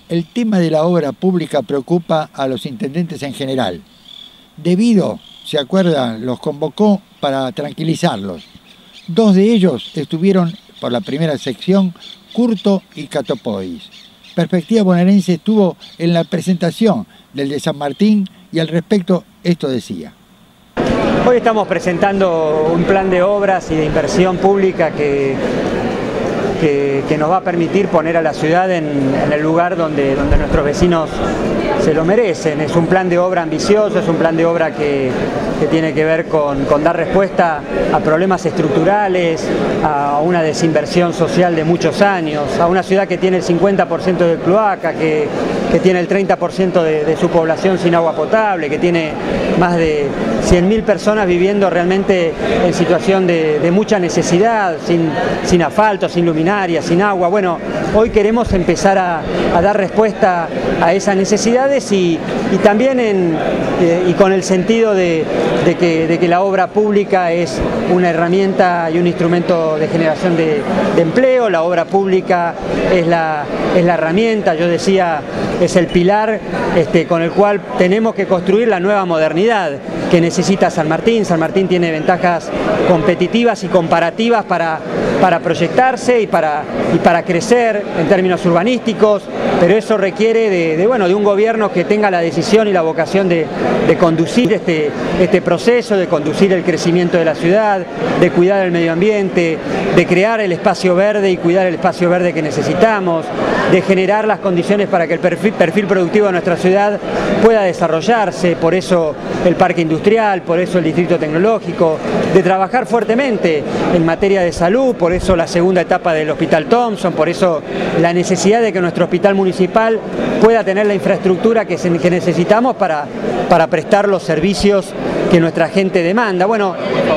el tema de la obra pública preocupa a los intendentes en general. Debido, se acuerdan, los convocó para tranquilizarlos. Dos de ellos estuvieron por la primera sección, Curto y Catopois. Perspectiva Bonaerense estuvo en la presentación del de San Martín y al respecto esto decía. Hoy estamos presentando un plan de obras y de inversión pública que nos va a permitir poner a la ciudad en el lugar donde nuestros vecinos se lo merecen. Es un plan de obra ambicioso, es un plan de obra que tiene que ver con dar respuesta a problemas estructurales, a una desinversión social de muchos años, a una ciudad que tiene el 50% de cloaca, que tiene el 30% de su población sin agua potable, que tiene más de 100.000 personas viviendo realmente en situación de mucha necesidad, sin asfalto, sin luminaria, sin agua. Bueno, hoy queremos empezar a dar respuesta a esas necesidades y también y con el sentido de que la obra pública es una herramienta y un instrumento de generación de empleo. La obra pública es la herramienta, yo decía, es el pilar con el cual tenemos que construir la nueva modernidad que necesita San Martín. San Martín tiene ventajas competitivas y comparativas para proyectarse y para crecer en términos urbanísticos, pero eso requiere de un gobierno que tenga la decisión y la vocación de conducir este proceso, de conducir el crecimiento de la ciudad, de cuidar el medio ambiente, de crear el espacio verde y cuidar el espacio verde que necesitamos, de generar las condiciones para que el perfil productivo de nuestra ciudad pueda desarrollarse, por eso el parque industrial, por eso el distrito tecnológico, de trabajar fuertemente en materia de salud, por eso la segunda etapa del Hospital Thompson, por eso la necesidad de que nuestro hospital municipal pueda tener la infraestructura que necesitamos para prestar los servicios que nuestra gente demanda. Bueno,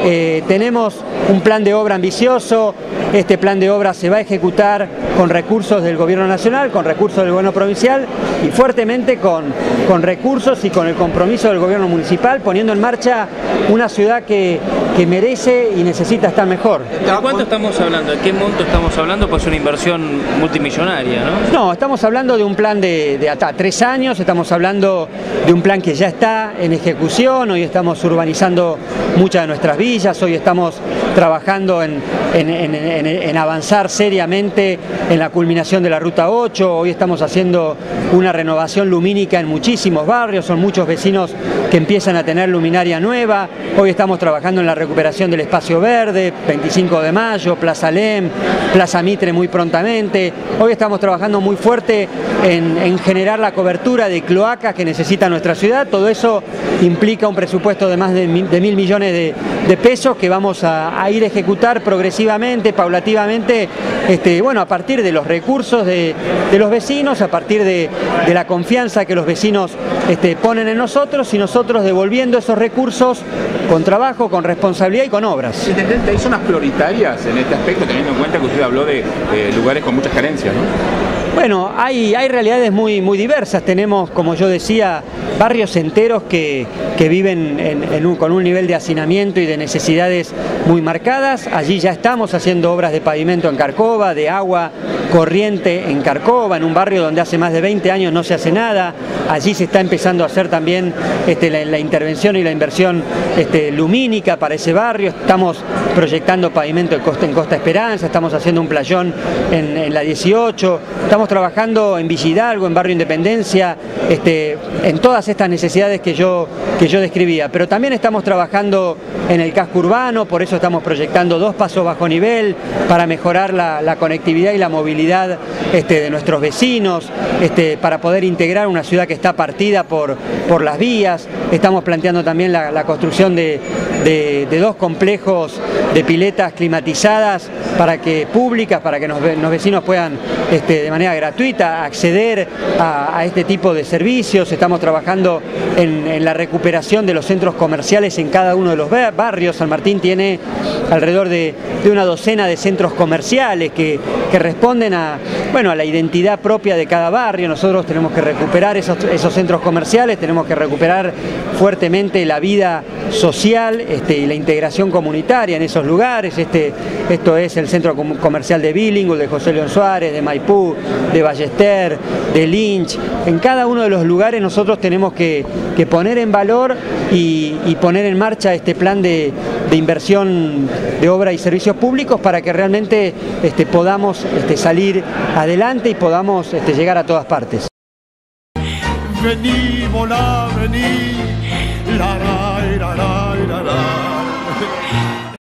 tenemos un plan de obra ambicioso. Este plan de obra se va a ejecutar con recursos del Gobierno Nacional, con recursos del Gobierno Provincial y fuertemente con recursos y con el compromiso del Gobierno Municipal, poniendo en marcha una ciudad que merece y necesita estar mejor. ¿De cuánto estamos hablando? ¿De qué monto estamos hablando? Pues una inversión multimillonaria, ¿no? No, estamos hablando de un plan de hasta 3 años, estamos hablando de un plan que ya está en ejecución. Hoy estamos urbanizando muchas de nuestras villas, hoy estamos trabajando en avanzar seriamente en la culminación de la Ruta 8, hoy estamos haciendo una renovación lumínica en muchísimos barrios, son muchos vecinos que empiezan a tener luminaria nueva, hoy estamos trabajando en la recuperación del espacio verde, 25 de mayo, Plaza Lem, Plaza Mitre muy prontamente, hoy estamos trabajando muy fuerte en generar la cobertura de cloacas que necesita nuestra ciudad. Todo eso implica un presupuesto de más de 1.000 millones de pesos que vamos a ir a ejecutar progresivamente, paulativamente, a partir de los recursos de los vecinos, a partir de la confianza que los vecinos ponen en nosotros y nosotros devolviendo esos recursos con trabajo, con responsabilidad y con obras. Intendente, ¿hay zonas prioritarias en este aspecto, teniendo en cuenta que usted habló de lugares con muchas carencias, ¿no? Bueno, hay realidades muy diversas. Tenemos, como yo decía, barrios enteros que viven con un nivel de hacinamiento y de necesidades muy marcadas. Allí ya estamos haciendo obras de pavimento en Carcova, de agua corriente en Carcova, en un barrio donde hace más de 20 años no se hace nada. Allí se está empezando a hacer también la intervención y la inversión lumínica para ese barrio. Estamos proyectando pavimento en Costa Esperanza, estamos haciendo un playón en la 18, estamos trabajando en Villa Hidalgo, en Barrio Independencia, en todas estas necesidades que yo describía. Pero también estamos trabajando en el casco urbano, por eso estamos proyectando 2 pasos bajo nivel para mejorar la conectividad y la movilidad de nuestros vecinos, para poder integrar una ciudad que está partida por las vías. Estamos planteando también la construcción de 2 complejos de piletas climatizadas públicas para que los vecinos puedan de manera gratuita acceder a este tipo de servicios. Estamos trabajando en la recuperación de los centros comerciales en cada uno de los barrios. San Martín tiene alrededor de una docena de centros comerciales que responden también a la identidad propia de cada barrio. Nosotros tenemos que recuperar esos centros comerciales, tenemos que recuperar fuertemente la vida social y la integración comunitaria en esos lugares. Esto es el centro comercial de Billinghurst, de José León Suárez, de Maipú, de Ballester, de Lynch. En cada uno de los lugares nosotros tenemos que poner en valor y poner en marcha este plan de inversión de obra y servicios públicos para que realmente podamos salir adelante y podamos llegar a todas partes. Vení, volá, vení, la, la, la, la, la, la.